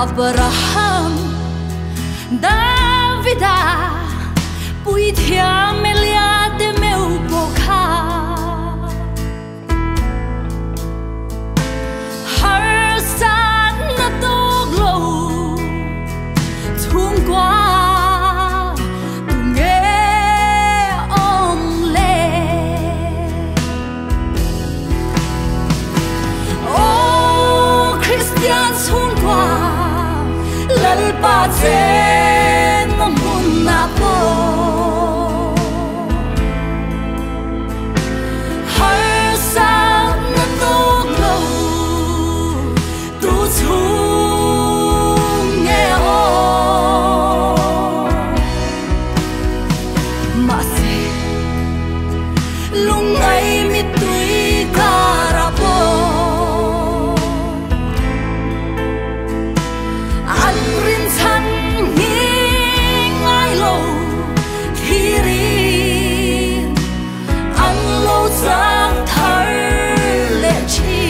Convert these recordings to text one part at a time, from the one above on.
Abraham Davida Bui thia melia de meu bokha Har san na dog lo Chhungkaw nghe ông lê Oh Kristian Chhungkaw lalpa chen mun na po har sang na dog lo tu chung nghe o mà se lung ai mi tui karapo an rin chan giang thar lệ chi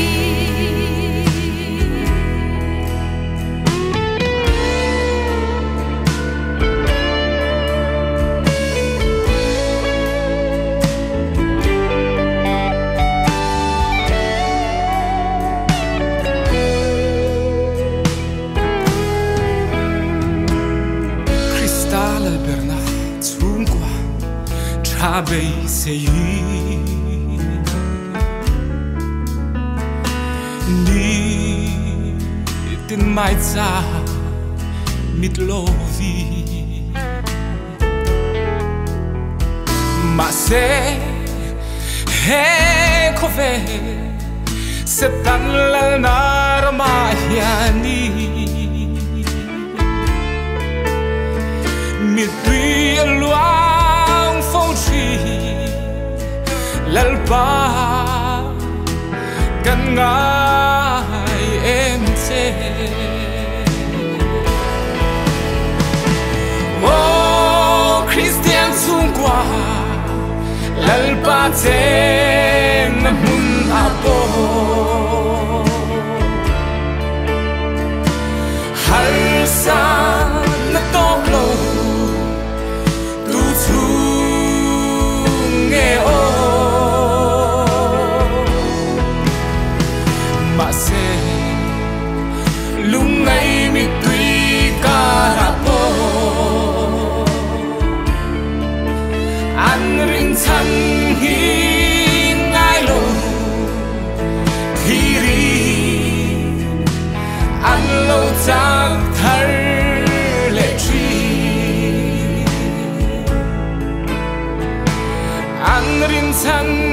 Cristale berna Chhungkaw trabe se tin mai cha mit lovi ma se he khove se tan la nar ma hiani mi tui luang phong chi lalpa kan ngai em se Oh Kristian Chhungkaw lalpa chen mun apo har sa na tok lo tu chung nghe o mà se lung ngay mi tui karapo an rin chan hi ngai lo thi ri an lo chak thar lệ chi an rin chan